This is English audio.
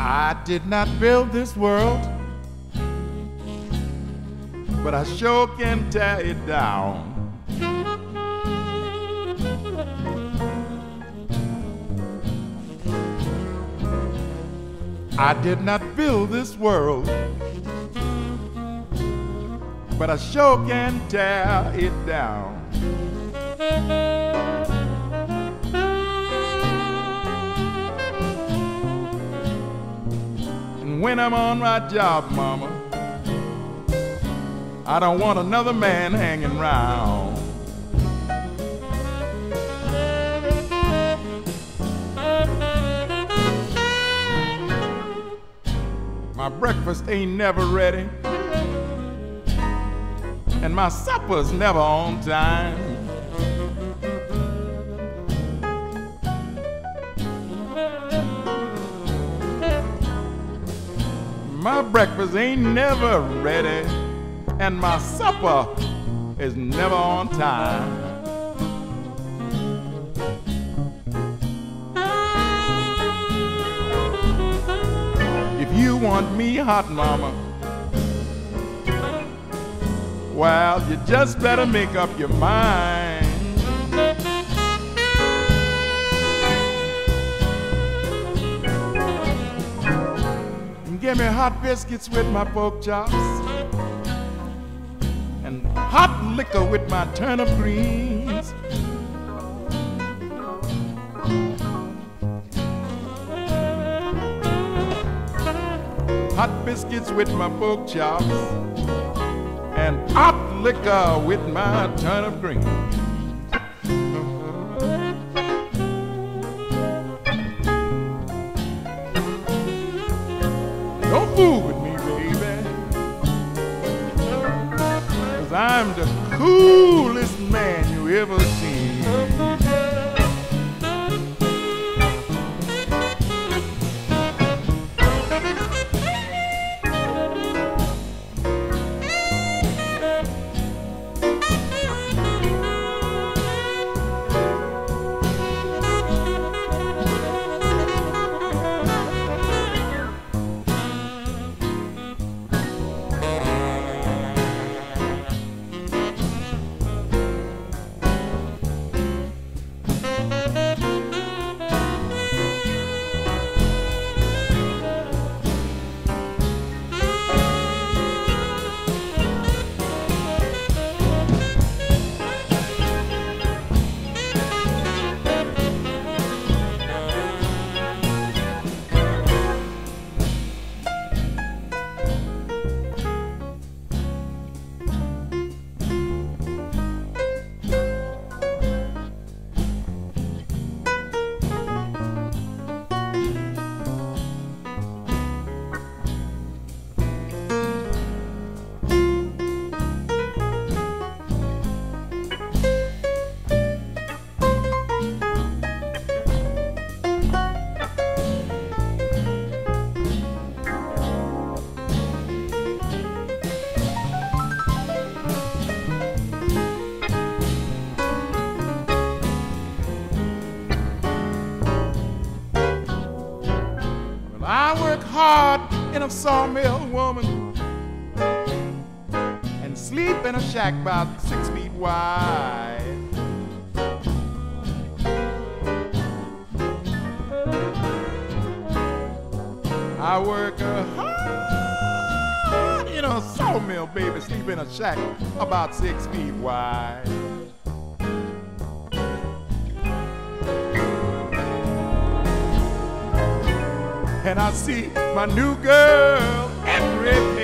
I did not build this world, but I sure can tear it down. I did not build this world, but I sure can tear it down. And when I'm on my job, mama, I don't want another man hanging around. My breakfast ain't never ready, and my supper's never on time. My breakfast ain't never ready, and my supper is never on time. If you want me hot, mama, well, you just better make up your mind. Give me hot biscuits with my pork chops and hot liquor with my turnip greens. Hot biscuits with my pork chops and hot liquor with my turnip greens. Don't fool with me, baby, 'cause I'm the coolest man you ever seen. Hard in a sawmill, woman, and sleep in a shack about 6 feet wide. I work hard in a sawmill, baby, sleep in a shack about 6 feet wide. And I see my new girl every